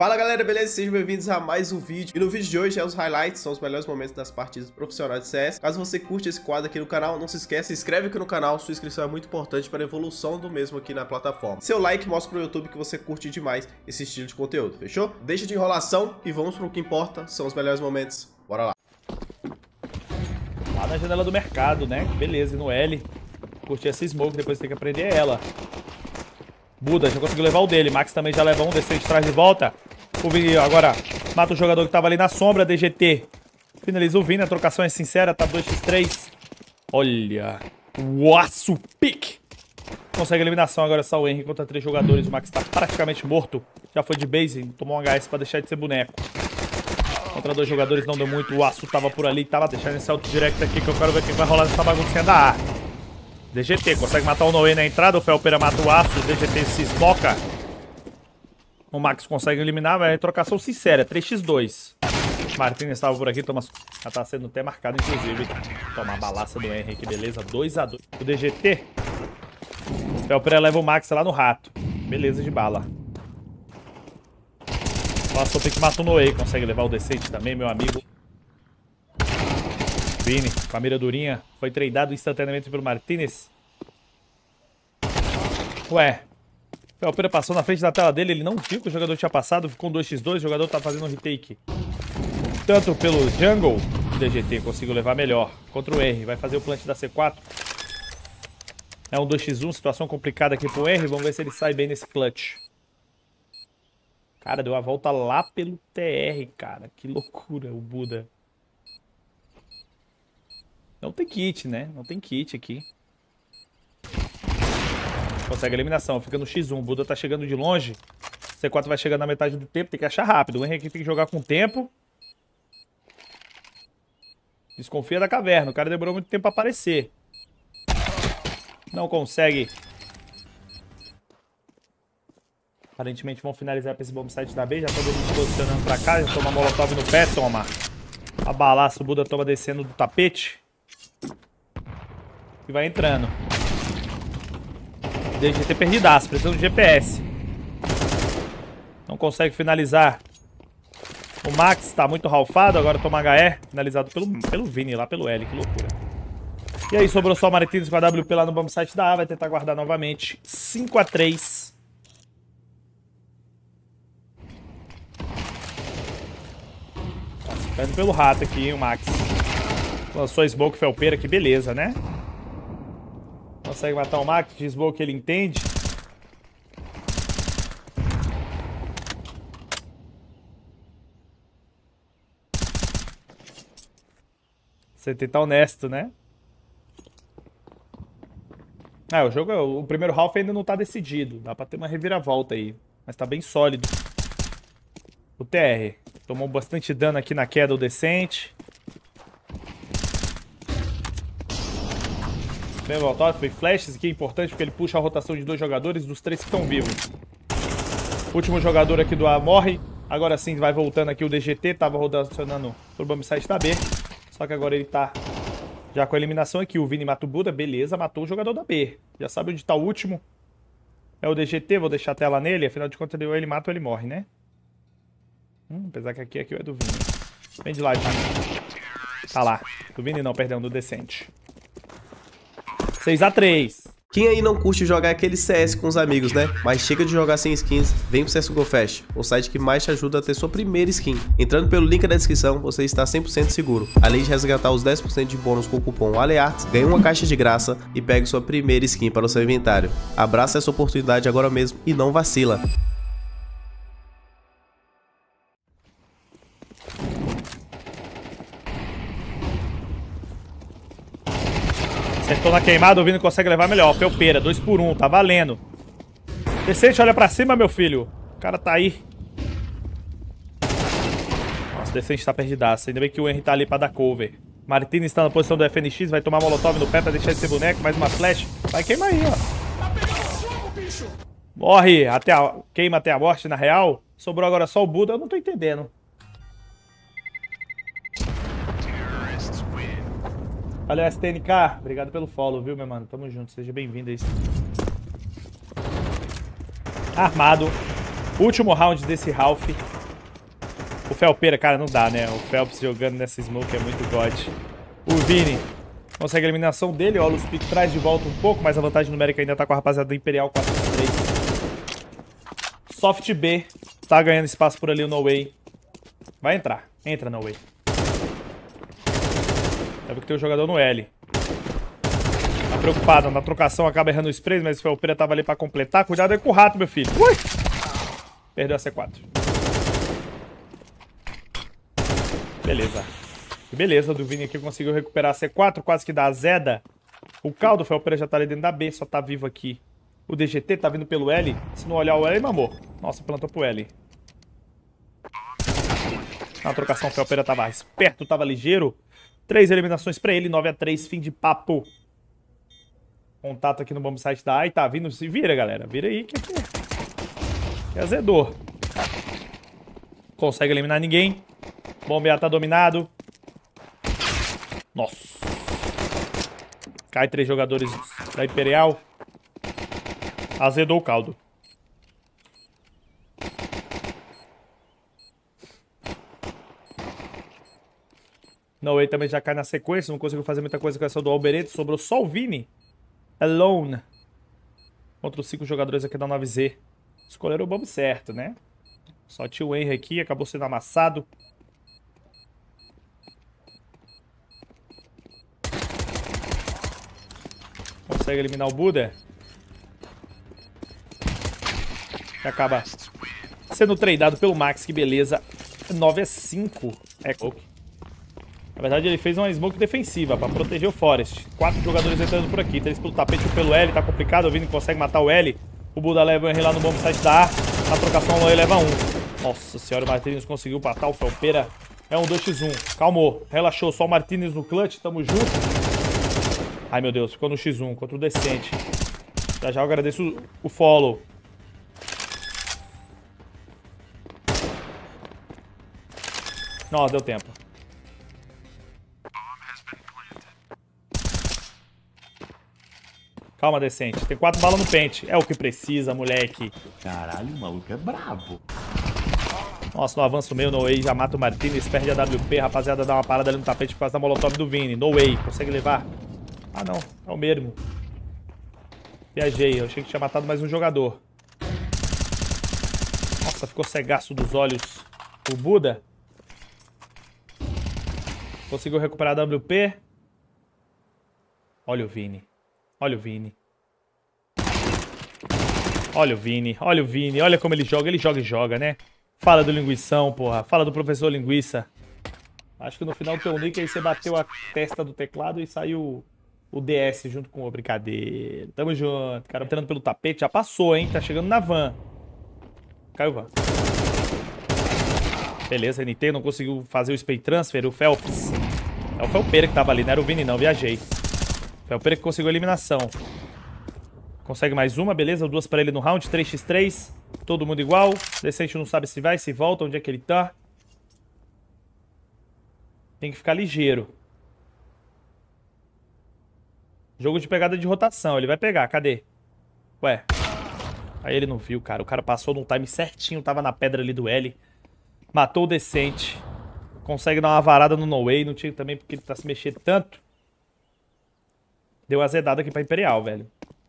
Fala galera, beleza? Sejam bem-vindos a mais um vídeo. E no vídeo de hoje os highlights, são os melhores momentos das partidas profissionais de CS. Caso você curte esse quadro aqui no canal, não se esqueça, se inscreve aqui no canal, sua inscrição é muito importante para a evolução do mesmo aqui na plataforma. Seu like mostra pro YouTube que você curte demais esse estilo de conteúdo, fechou? Deixa de enrolação e vamos pro que importa, são os melhores momentos. Bora lá. Lá na janela do mercado, né? Beleza, e no L. Curti essa smoke, depois tem que aprender ela. Buda, já conseguiu levar o dele. Max também já leva um, desceu de trás de volta. O Vini agora mata o jogador que tava ali na sombra, DGT. Finaliza o Vini, a trocação é sincera, tá 2x3. Olha, o aço pique. Consegue a eliminação agora, só o Henry contra 3 jogadores. O Max tá praticamente morto. Já foi de base, tomou um HS pra deixar de ser boneco. Contra 2 jogadores não deu muito, o aço tava por ali. Tava deixando esse auto direct aqui que eu quero ver quem vai rolar nessa baguncinha da A. DGT consegue matar o Noé na entrada, o Felpeira mata o aço, o DGT se esmoca. O Max consegue eliminar, vai trocação sincera, 3x2. Martínez estava por aqui, já tá sendo até marcado, inclusive. Toma a balaça do Henry, que beleza, 2x2. O DGT, o Felpeira leva o Max lá no rato. Beleza de bala. Nossa, tem que matar o Noé, consegue levar o decente também, meu amigo. Vini, com a mira durinha, foi tradeado instantaneamente pelo Martínez. Ué, o Felpeira passou na frente da tela dele, ele não viu que o jogador tinha passado, ficou um 2x2, o jogador tá fazendo um retake. Tanto pelo jungle, o DGT conseguiu levar melhor. Contra o R, vai fazer o plant da C4. É um 2x1, situação complicada aqui pro R, vamos ver se ele sai bem nesse clutch. Cara, deu a volta lá pelo TR, cara, que loucura o Buda. Não tem kit, né? Não tem kit aqui. Consegue a eliminação. Fica no X1. O Buda tá chegando de longe. C4 vai chegando na metade do tempo. Tem que achar rápido. O Henrique tem que jogar com tempo. Desconfia da caverna. O cara demorou muito tempo pra aparecer. Não consegue. Aparentemente vão finalizar pra esse bomb site da B. Já todo mundo se posicionando pra cá. Já toma molotov no pé. Toma. A balaça. O Buda toma descendo do tapete. E vai entrando. DGT perdidaço, precisando de GPS. Não consegue finalizar. O Max tá muito ralfado, agora toma HE. Finalizado pelo Vini, lá pelo L, que loucura. E aí sobrou só o Martínez com a WP lá no bomb site da A. Vai tentar guardar novamente. 5x3. Tá ficando pelo rato aqui, o Max. Lançou a smoke Felpeira, que beleza, né? Consegue matar o Max, de smoke ele entende. Você tentar honesto, né? O jogo, o primeiro half ainda não tá decidido. Dá pra ter uma reviravolta aí. Mas tá bem sólido. O TR tomou bastante dano aqui na queda, o decente. Bem voltado, foi flashes, que é importante porque ele puxa a rotação de 2 jogadores dos 3 que estão vivos. O último jogador aqui do A morre. Agora sim vai voltando aqui o DGT, tava rotacionando pro bomb site da B. Só que agora ele tá já com a eliminação aqui. O Vini mata o Buda, beleza, matou o jogador da B. Já sabe onde tá o último. É o DGT, vou deixar a tela nele. Afinal de contas, ele mata ou ele morre, né? Apesar que aqui é do Vini. Vem de lá, já. Tá lá. Do Vini não, perdão, do Decente. 6x3. Quem aí não curte jogar aquele CS com os amigos, né? Mas chega de jogar sem skins, vem pro CSGO Fast, o site que mais te ajuda a ter sua primeira skin. Entrando pelo link da descrição, você está 100% seguro. Além de resgatar os 10% de bônus com o cupom ALEARTS, ganhe uma caixa de graça e pegue sua primeira skin para o seu inventário. Abraça essa oportunidade agora mesmo e não vacila. Acertou na queimada, o Vini consegue levar melhor. Felpeira, 2x1, tá valendo. Decente, olha pra cima, meu filho. O cara tá aí. Nossa, o Decente tá perdidaço. Ainda bem que o Henry tá ali pra dar cover. Martínez está na posição do FNX, vai tomar molotov no pé pra deixar de ser boneco. Mais uma flash. Vai queimar aí, ó. Morre, queima até a morte, na real. Sobrou agora só o Buda, eu não tô entendendo. Valeu, STNK. Obrigado pelo follow, viu, meu mano? Tamo junto. Seja bem-vindo aí. Armado. Último round desse Ralph. O Felpeira, cara, não dá, né? O Phelps jogando nessa smoke é muito god. O Vini consegue a eliminação dele. Ó, o Luspic traz de volta um pouco, mas a vantagem numérica ainda tá com a rapaziada do Imperial 4-3. Soft B tá ganhando espaço por ali o No Way. Vai entrar. Entra, No Way. Deve que tem um jogador no L. Tá preocupado. Na trocação acaba errando o spray, mas o Felpeira tava ali pra completar. Cuidado aí com o rato, meu filho. Ui! Perdeu a C4. Beleza. Beleza, do Vini aqui conseguiu recuperar a C4, quase que dá a Zeda. O Caldo, o Felpeira já tá ali dentro da B, só tá vivo aqui. O DGT tá vindo pelo L. Se não olhar o L, mamou. Nossa, plantou pro L. Na trocação, o Felpeira tava esperto, tava ligeiro. 3 eliminações pra ele, 9-3, fim de papo. Contato aqui no bomb site da A e tá vindo. Se vira, galera. Vira aí que é azedor. Consegue eliminar ninguém. Bomb A tá dominado. Nossa. Cai 3 jogadores da Imperial. Azedou o caldo. No Way também já cai na sequência. Não conseguiu fazer muita coisa com essa do Albereto. Sobrou só o Vini. Alone. Contra os 5 jogadores aqui da 9Z. Escolheram o bomb certo, né? Só tinha o Henry aqui. Acabou sendo amassado. Consegue eliminar o Buda. E acaba sendo tradeado pelo Max, que beleza. 9-5. É coke. Na verdade, ele fez uma smoke defensiva pra proteger o Forest. 4 jogadores entrando por aqui. 3 pelo tapete, 1 pelo L. Tá complicado. O Vini consegue matar o L. O Buda leva o Henry lá no bomb site da A. Na trocação, o Loe leva 1. Nossa senhora, o Martinez conseguiu matar o Felpeira. É um 2x1. Calmou. Relaxou. Só o Martinez no clutch. Tamo junto. Ai, meu Deus. Ficou no x1 contra o Decente. Já já eu agradeço o follow. Não, deu tempo. Calma, Decente. Tem 4 balas no pente. É o que precisa, moleque. Caralho, o maluco é brabo. Nossa, no avanço meio, No Way já mata o Martinez. Perde a WP. Rapaziada, dá uma parada ali no tapete por causa da molotov do Vini. No Way. Consegue levar? Ah, não. É o mesmo. Viajei. Eu achei que tinha matado mais um jogador. Nossa, ficou cegaço dos olhos o Buda. Conseguiu recuperar a WP. Olha o Vini. Olha o Vini. Olha o Vini. Olha o Vini. Olha como ele joga. Ele joga e joga, né? Fala do linguição, porra. Fala do professor linguiça. Acho que no final do teu nick aí você bateu a testa do teclado e saiu o DS junto com o brincadeira. Tamo junto. Cara, entrando pelo tapete. Já passou, hein? Tá chegando na van. Caiu van. Beleza, NT não conseguiu fazer o spray transfer. O Phelps. É o Felpeira que tava ali, não era o Vini não. Viajei. Felpeira que conseguiu a eliminação. Consegue mais uma, beleza. 2 pra ele no round. 3x3. Todo mundo igual. Decente não sabe se vai, se volta. Onde é que ele tá? Tem que ficar ligeiro. Jogo de pegada de rotação. Ele vai pegar. Cadê? Ué. Aí ele não viu, cara. O cara passou num time certinho. Tava na pedra ali do L. Matou o Decente. Consegue dar uma varada no No Way. Não tinha também porque ele tá se mexendo tanto. Deu azedada aqui pra Imperial, velho.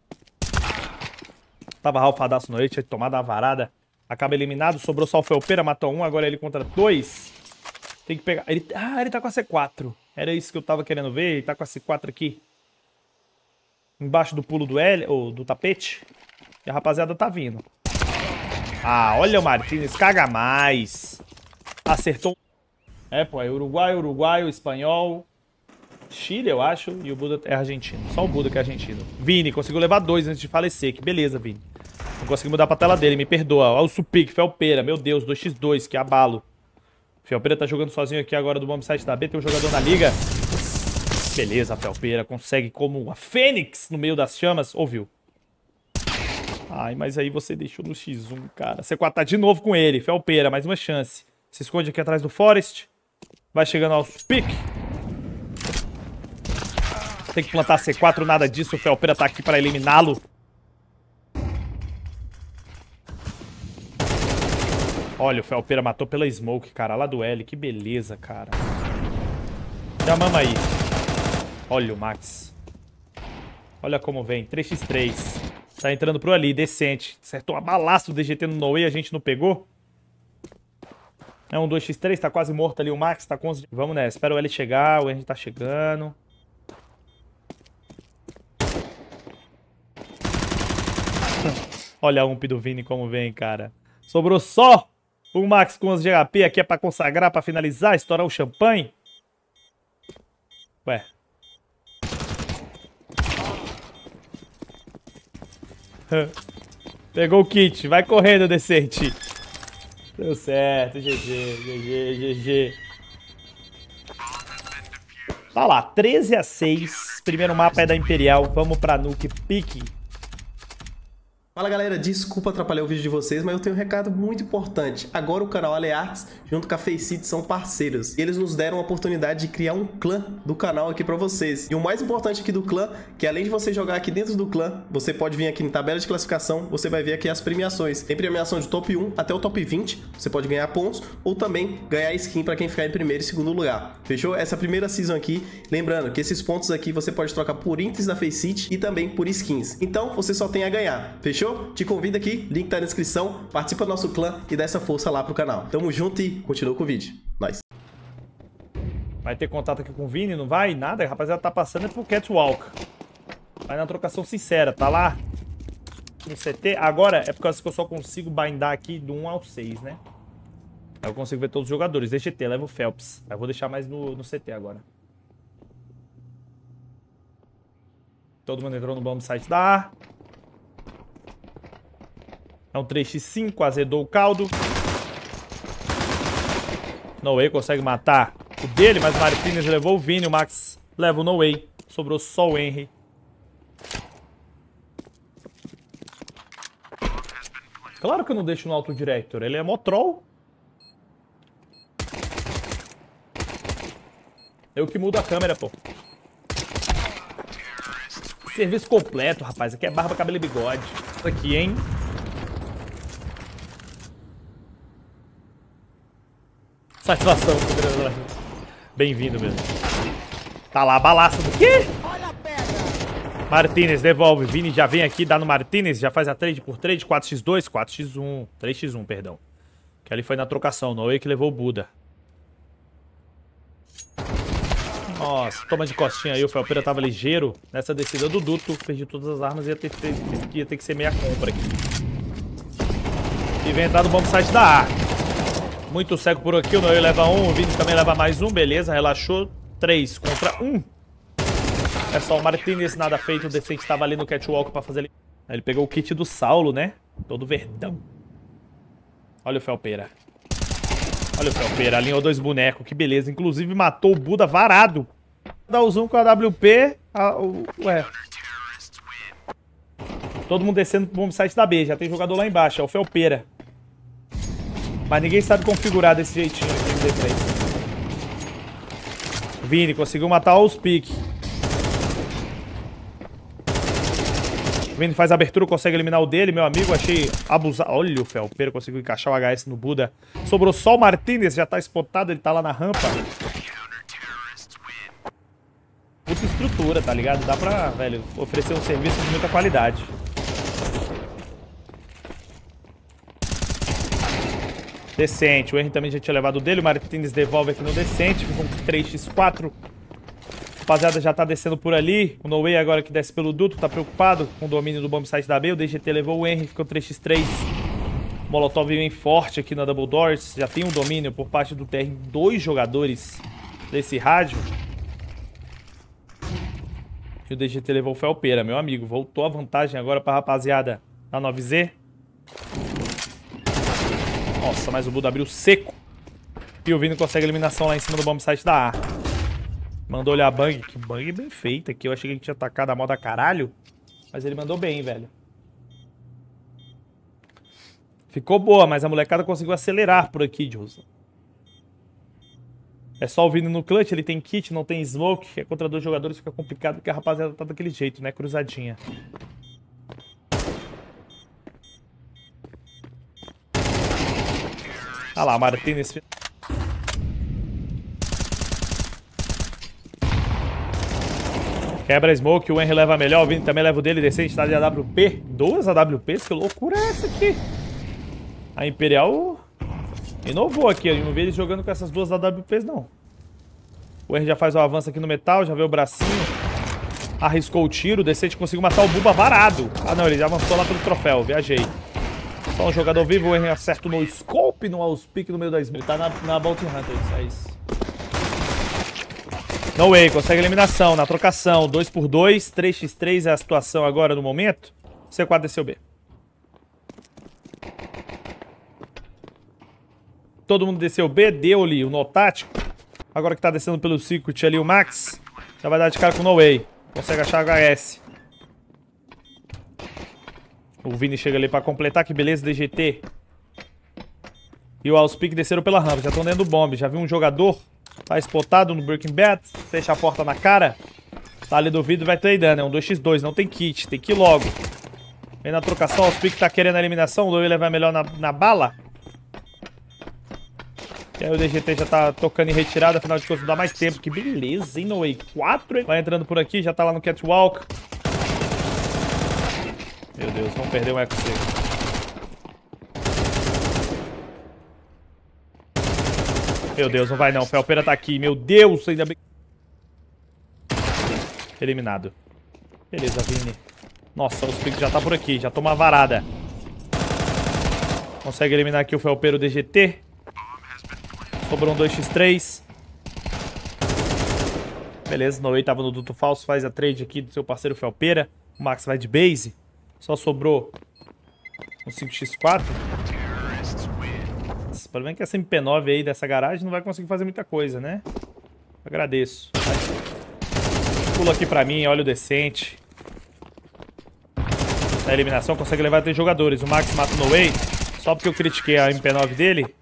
Tava ralfadaço no tinha tomado uma varada. Acaba eliminado. Sobrou só o Felpeira. Matou 1. Agora ele contra 2. Tem que pegar. Ele tá com a C4. Era isso que eu tava querendo ver. Ele tá com a C4 aqui. Embaixo do pulo do L, ou do tapete. E a rapaziada tá vindo. Ah, olha o Martinez. Caga mais. Acertou. É, pô. É uruguaio, espanhol. Chile, eu acho. E o Buda é argentino. Só o Buda que é argentino. Vini, conseguiu levar 2 antes de falecer. Que beleza, Vini. Não consegui mudar pra tela dele. Me perdoa. Olha o Supic, Felpeira. Meu Deus, 2x2. Que abalo. Felpeira tá jogando sozinho aqui agora do bomb site da B. Tem um jogador na liga. Beleza, Felpeira. Consegue como a Fênix no meio das chamas. Ouviu? Ai, mas aí você deixou no x1, cara. C4 tá de novo com ele. Felpeira, mais uma chance. Se esconde aqui atrás do Forest. Vai chegando ao Supic. Tem que plantar C4, nada disso. O Felpeira tá aqui pra eliminá-lo. Olha, o Felpeira matou pela smoke, cara, lá do L. Que beleza, cara. Chamamos aí. Olha o Max. Olha como vem, 3x3. Tá entrando pro ali, decente. Acertou uma balaço do DGT no no-way, a gente não pegou. É um 2x3, tá quase morto ali o Max, tá com 11... Vamos nessa, espera o L chegar, o Henry tá chegando. Olha a ump do Vini como vem, cara. Sobrou só o Max com 11 de HP. Aqui é pra consagrar, pra finalizar, estourar o champanhe. Ué. Pegou o kit. Vai correndo, decente. Deu certo. GG. Tá lá, 13-6. Primeiro mapa é da Imperial. Vamos pra Nuke Pique. Fala galera, desculpa atrapalhar o vídeo de vocês, mas eu tenho um recado muito importante. Agora o canal Alearts junto com a Faceit são parceiros. E eles nos deram a oportunidade de criar um clã do canal aqui pra vocês. E o mais importante aqui do clã, que além de você jogar aqui dentro do clã, você pode vir aqui em tabela de classificação, você vai ver aqui as premiações. Tem premiação de top 1 até o top 20, você pode ganhar pontos ou também ganhar skin pra quem ficar em primeiro e segundo lugar. Fechou? Essa primeira season aqui, lembrando que esses pontos aqui você pode trocar por itens da Faceit e também por skins. Então você só tem a ganhar. Fechou? Te convido aqui, link tá na descrição, participa do nosso clã e dá essa força lá pro canal. Tamo junto e continua com o vídeo. Nice. Vai ter contato aqui com o Vini? Não vai? Nada, a rapaziada tá passando pro Catwalk. Vai na trocação sincera, tá lá no CT. Agora é por causa que eu só consigo bindar aqui do 1 ao 6, né? Aí eu consigo ver todos os jogadores. DGT, leva o Phelps. Aí eu vou deixar mais no CT agora. Todo mundo entrou no bomb site da A. É um 3x5, azedou o caldo. No-way consegue matar o dele, mas o Martinez levou o Vini. O Max leva o no-way. Sobrou só o Henry. Claro que eu não deixo no autodirector. Ele é mó troll. Eu que mudo a câmera, pô. Serviço completo, rapaz. Aqui é barba, cabelo e bigode. Isso aqui, hein? Satisfação. Bem-vindo mesmo. Tá lá, balaça do quê? Martinez devolve. Vini já vem aqui, dá no Martinez. Já faz a trade por trade. 4x2, 4x1. 3x1, perdão. Que ali foi na trocação. No-way que levou o Buda. Nossa, toma de costinha aí. O Felpeira tava ligeiro. Nessa descida do duto. Perdi todas as armas e ia ter que ser meia compra aqui. E vem entrar no bomb site da A. Muito cego por aqui, o Noel leva 1, o Vini também leva mais 1, beleza, relaxou. 3 contra 1. É só o Martinez, nada feito, o Decente estava ali no catwalk pra fazer... Ele pegou o kit do Saulo, né? Todo verdão. Olha o Felpeira. Olha o Felpeira, alinhou 2 bonecos, que beleza. Inclusive matou o Buda varado. Dá o zoom com a WP. Ué. Todo mundo descendo pro bomb site da B, já tem jogador lá embaixo, é o Felpeira. Mas ninguém sabe configurar desse jeitinho aqui no D3. Vini conseguiu matar os piques. Vini faz a abertura, consegue eliminar o dele, meu amigo. Achei abusado. Olha o Felpeira, conseguiu encaixar o HS no Buda. Sobrou só o Martinez, já tá spotado, ele tá lá na rampa. Puta estrutura, tá ligado? Dá pra, velho, oferecer um serviço de muita qualidade. Decente, o Henry também já tinha levado dele, o Martinez devolve aqui no Decente, ficou com 3x4. Rapaziada já tá descendo por ali, o No-way agora que desce pelo duto, tá preocupado com o domínio do bomb site da B, o DGT levou o Henry, ficou 3x3. Molotov vem forte aqui na Double Doors, já tem um domínio por parte do TR, 2 jogadores desse rádio. E o DGT levou o Felpeira, meu amigo, voltou a vantagem agora pra rapaziada da 9Z. Nossa, mas o Buda abriu seco. E o Vini consegue a eliminação lá em cima do bomb site da A. Mandou olhar a bang. Que bang bem feita aqui. Eu achei que ele tinha atacado a moda caralho. Mas ele mandou bem, velho. Ficou boa, mas a molecada conseguiu acelerar por aqui, Johnson. É só o Vini no clutch. Ele tem kit, não tem smoke. É contra 2 jogadores, fica complicado porque a rapaziada tá daquele jeito, né? Cruzadinha. Ah lá, Martinez. Quebra a smoke, o Henry leva melhor, o Vini também leva o dele, decente, tá de AWP. 2 AWPs? Que loucura é essa aqui? A Imperial inovou aqui, eu não vi eles jogando com essas 2 AWPs não. O Henry já faz o avanço aqui no metal, já vê o bracinho. Arriscou o tiro, o decente conseguiu matar o Buba varado. Ah não, ele já avançou lá pelo troféu, viajei. Só um jogador vivo, o Henry acerta no scope, no auspic no meio da smoke. Ele tá na Bounty Hunter, isso é isso. No way, consegue eliminação na trocação. 2x2, 3x3 é a situação agora no momento. C4 desceu B. Todo mundo desceu B, deu-lhe o nó tático. Agora que tá descendo pelo circuit ali o Max, já vai dar de cara com o No Way. Consegue achar HS. O Vini chega ali pra completar, que beleza, DGT. E o Auspic desceram pela rampa, já estão dentro do bomb. Já viu um jogador, tá spotado no Breaking Bad, fecha a porta na cara. Tá ali do vidro e vai tradando, é um 2x2, não tem kit, tem que ir logo. Vem na trocação, o Auspic tá querendo a eliminação, o Lowe levar melhor na bala. E aí o DGT já tá tocando em retirada, afinal de contas não dá mais tempo. Que beleza, hein, No Way? 4, hein? Vai entrando por aqui, já tá lá no catwalk. Meu Deus, vamos perder um eco seco. Meu Deus, não vai não. Felpeira tá aqui. Meu Deus, ainda bem. Eliminado. Beleza, Vini. Nossa, o Spick já tá por aqui. Já toma uma varada. Consegue eliminar aqui o Felpeiro DGT. Sobrou um 2x3. Beleza, Noei tava no duto falso. Faz a trade aqui do seu parceiro Felpeira. O Max vai de base. Só sobrou um 5x4. O problema é que essa MP9 aí dessa garagem não vai conseguir fazer muita coisa, né? Agradeço. Pula aqui pra mim, olha o decente. Na eliminação consegue levar 3 jogadores. O Max mata o No Way. Só porque eu critiquei a MP9 dele.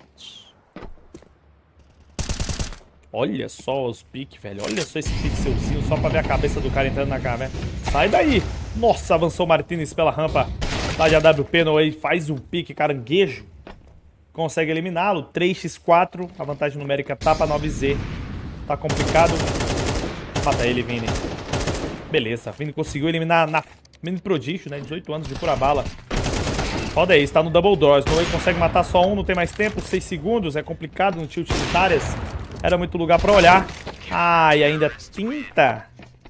Olha só os piques, velho. Olha só esse pixelzinho só pra ver a cabeça do cara entrando na caverna. Sai daí. Nossa, avançou o Martinez pela rampa. Tá de AWP, No Way faz um pique caranguejo. Consegue eliminá-lo. 3x4. A vantagem numérica tá pra 9Z. Tá complicado. Mata ele, Vini. Beleza. Vini conseguiu eliminar na Vini prodígio, né? 18 anos de pura bala. Roda aí, está no Double Doors. No Way consegue matar só um, não tem mais tempo. 6 segundos. É complicado no tilt utilitárias. Era muito lugar pra olhar. Ah, e ainda tinta.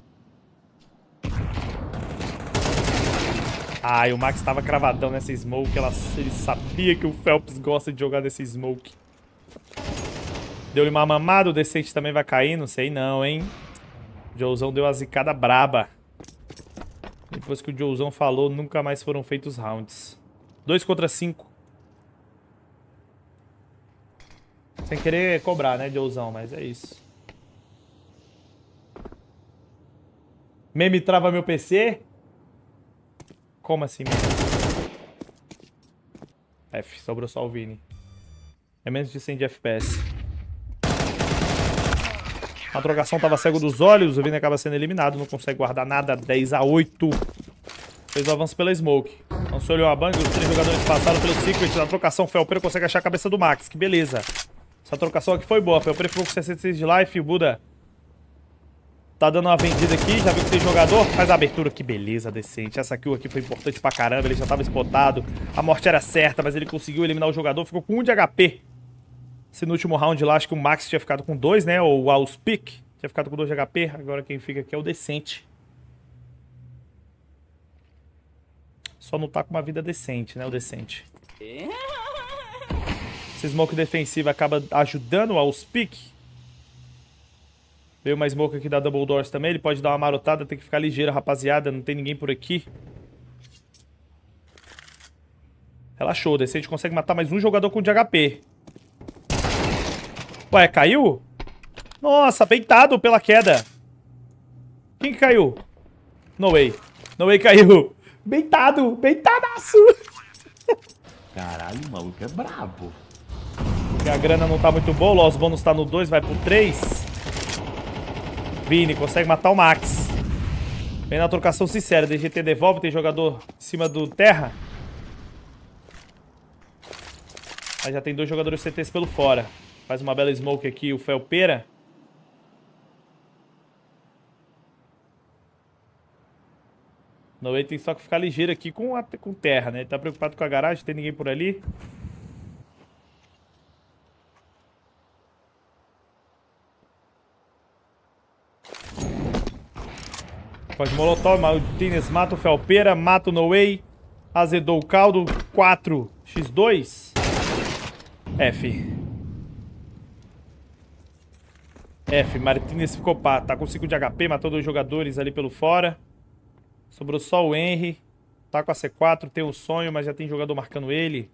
Ah, e o Max tava cravadão nessa smoke. Ele sabia que o Phelps gosta de jogar nesse smoke. Deu-lhe uma mamada. O decente também vai cair. Não sei não, hein. O Joezão deu uma zicada braba. Depois que o Joezão falou, nunca mais foram feitos rounds. 2 contra 5. Sem querer cobrar, né, Joezão, mas é isso. Meme trava meu PC? Como assim, meme? F, sobrou só o Vini. É menos de 100 de FPS. A trocação tava cego dos olhos, o Vini acaba sendo eliminado, não consegue guardar nada, 10-8. Fez o avanço pela smoke. Não se olhou a bang, os 3 jogadores passaram pelo secret, na trocação, Felpeiro consegue achar a cabeça do Max, que beleza. Essa trocação aqui foi boa, Felpeiro ficou com 66 de life, o Buda tá dando uma vendida aqui, já viu que tem jogador, faz a abertura, que beleza, decente. Essa kill aqui foi importante pra caramba, ele já tava spotado, a morte era certa, mas ele conseguiu eliminar o jogador, ficou com 1 de HP. Se no último round lá, acho que o Max tinha ficado com 2, né, ou o Auspic tinha ficado com 2 de HP, agora quem fica aqui é o decente. Só não tá com uma vida decente, né, o decente. Esse smoke defensivo acaba ajudando o Auspic. Veio uma smoke aqui da Double Doors também. Ele pode dar uma marotada, tem que ficar ligeiro, rapaziada. Não tem ninguém por aqui. Relaxou, o decente consegue matar mais um jogador com de HP. Ué, caiu? Nossa, peitado pela queda. Quem que caiu? No Way. No Way caiu. Beitado, beitadaço. Caralho, o maluco é brabo. Porque a grana não tá muito boa, o Lost Bônus tá no 2, vai pro 3. Vini consegue matar o Max. Vem na trocação sincera, DGT devolve, tem jogador em cima do terra. Mas já tem 2 jogadores CTs pelo fora. Faz uma bela smoke aqui o Felpeira. Noé tem só que ficar ligeiro aqui com terra, né? Ele tá preocupado com a garagem, tem ninguém por ali. Pode molotov, Martinez mata o Felpeira, mata o Noé. Azedou o caldo, 4x2. F, Martinez ficou pá, tá com 5 de HP, matou 2 jogadores ali pelo fora. Sobrou só o Henry. Tá com a C4, tem um sonho, mas já tem jogador marcando ele.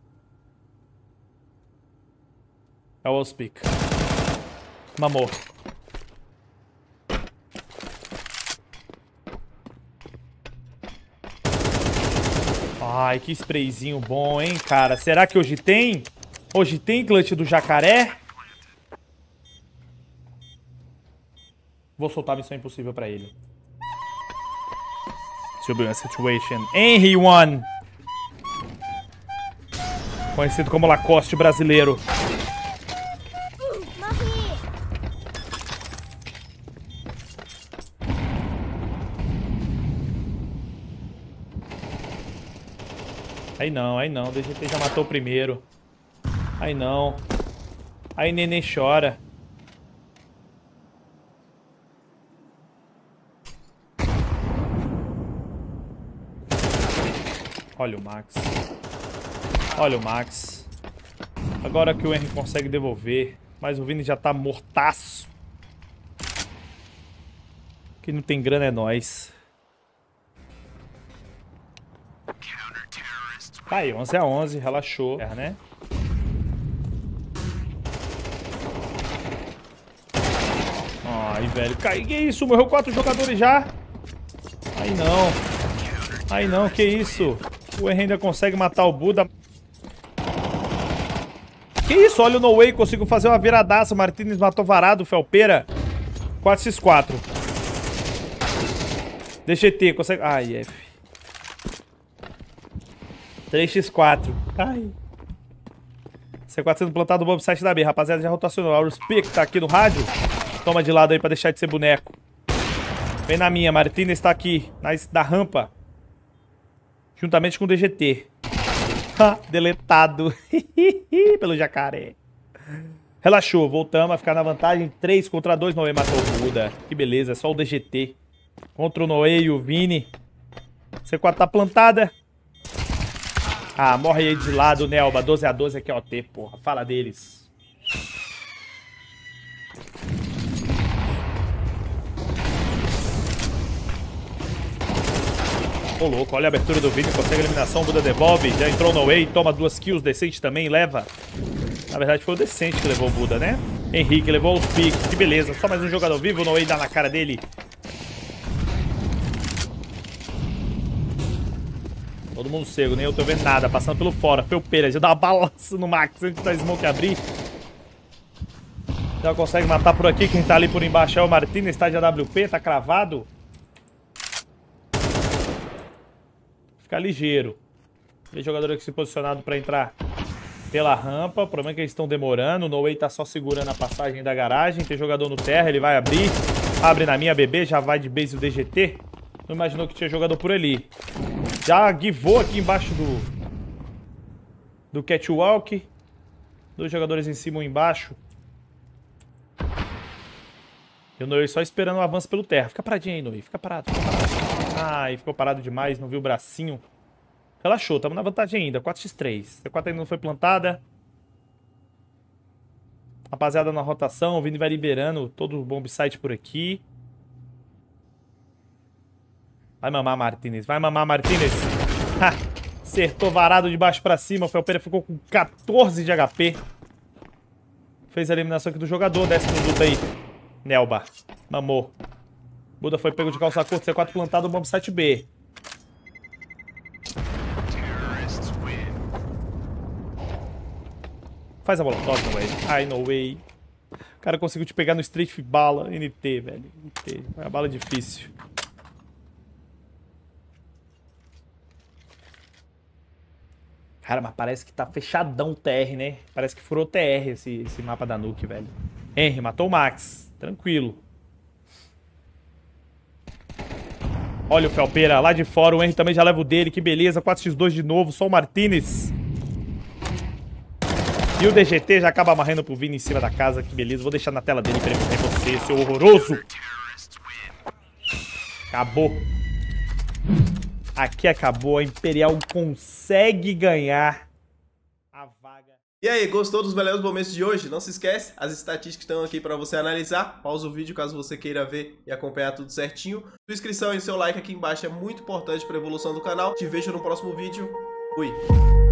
É o Allspeak. Mamou. Ai, que sprayzinho bom, hein, cara. Será que hoje tem? Hoje tem clutch do jacaré? Vou soltar a missão impossível pra ele. Should be a situation. Henry One. Conhecido como Lacoste brasileiro. Aí não. DGT já matou o primeiro. Aí não. Aí neném chora. Olha o Max. Olha o Max. Agora que o Henry consegue devolver. Mas o Vini já tá mortaço. Quem não tem grana é nós. Tá aí, 11-11. Relaxou. É, né? Ai, velho. Que isso? Morreu 4 jogadores já? Aí não, que isso? O Henry ainda consegue matar o Buda. Que isso? Olha o No Way, conseguiu fazer uma viradaça. O Martinez matou varado, o Felpeira. 4x4. DGT, consegue... Ai, F. 3x4. Ai. C4 sendo plantado no bomb site da B. Rapaziada, já rotacionou. O Speak tá aqui no rádio. Toma de lado aí pra deixar de ser boneco. Vem na minha. Martinez tá aqui. Na rampa. Juntamente com o DGT. Deletado. Pelo jacaré. Relaxou. Voltamos a ficar na vantagem. 3 contra 2. Noé matou o Buda. Que beleza. Só o DGT. Contra o Noé e o Vini. C4 tá plantada. Ah, morre aí de lado, Nelba. 12-12 aqui, OT, porra. Fala deles. Ô, louco, olha a abertura do Vini, consegue a eliminação, o Buda devolve, já entrou no way, toma 2 kills, Decente também leva. Na verdade foi o Decente que levou o Buda, né? Henrique levou os piques, que beleza, só mais um jogador vivo, o No way dá na cara dele. Todo mundo cego, nem eu tô vendo nada, passando pelo fora, Felpeira, já dá uma balança no Max antes da Smoke abrir. Já consegue matar por aqui, quem tá ali por embaixo é o Martinez, tá de AWP, tá cravado. Ficar ligeiro. Tem jogador aqui se posicionado pra entrar pela rampa. O problema é que eles estão demorando. O No Way tá só segurando a passagem da garagem. Tem jogador no terra, ele vai abrir. Abre na minha, bebê. Já vai de base o DGT. Não imaginou que tinha jogador por ali. Já givou aqui embaixo do catwalk. 2 jogadores em cima, um embaixo. E o No Way só esperando o avanço pelo terra. Fica paradinho aí, No Way. Fica parado, fica parado. Ai, ficou parado demais, não viu o bracinho. Relaxou, estamos na vantagem ainda, 4x3. C4 ainda não foi plantada. Rapaziada na rotação, o Vini vai liberando todo o bomb site por aqui. Vai mamar, Martinez, vai mamar, Martinez. Ha, acertou varado de baixo pra cima, o Felpeira ficou com 14 de HP. Fez a eliminação aqui do jogador, desce no luta aí. Nelba, mamou. Buda foi pego de calça curta, C4 plantado no bomb site B. Faz a molotov, No Way. Ai, No Way. O cara conseguiu te pegar no Strafe bala. NT, velho. NT. É uma bala difícil. Cara, mas parece que tá fechadão o TR, né? Parece que furou TR esse mapa da Nuke, velho. Henry, matou o Max. Tranquilo. Olha o Felpeira lá de fora. O Henry também já leva o dele. Que beleza. 4x2 de novo. Só o Martinez. E o DGT já acaba amarrando pro Vini em cima da casa. Que beleza. Vou deixar na tela dele pra ele ver você, seu horroroso. Acabou. Aqui acabou. A Imperial consegue ganhar a vaga. E aí, gostou dos melhores momentos de hoje? Não se esquece, as estatísticas estão aqui para você analisar. Pausa o vídeo caso você queira ver e acompanhar tudo certinho. Sua inscrição e seu like aqui embaixo é muito importante para a evolução do canal. Te vejo no próximo vídeo. Fui!